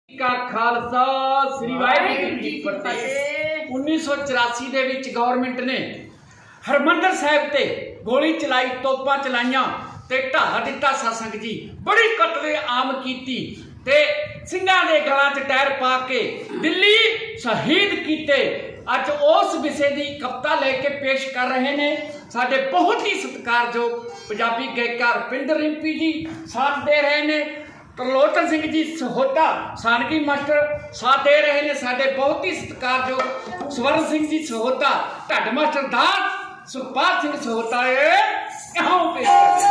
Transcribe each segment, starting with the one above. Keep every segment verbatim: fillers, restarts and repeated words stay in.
का खालसा श्री वाहिगुरू जी फतेह। उन्नीस सौ चौरासी दे विच गवर्नमेंट ने हरमंदर साहिब ते गोली चलाई, तोपां चलाइयां ते ढाह दिता। सत्संग जी बड़ी कतले आम कीती ते ਸਿੰਘਾਂ ਦੇ गलां च टायर पा के दिल्ली शहीद कीते। अज उस विषय की कविता लेके पेश कर रहे ने साडे बहुत ही सत्कारयोग पंजाबी गायकार रुपिंदर रिंपी जी साथ दे रहे ने। तरलोचन सिंह जी सहोता सानगी मास्टर साथ दे रहे ने। साडे बहुत ही सत्कारयोग स्वर्ण सिंह जी सहोता, ढड मास्टर दास सुखपाल सिंह सहोता यहाँ पेश कर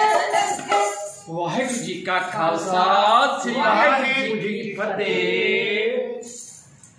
खालसा श्री वाहिगुरू जी फतेह।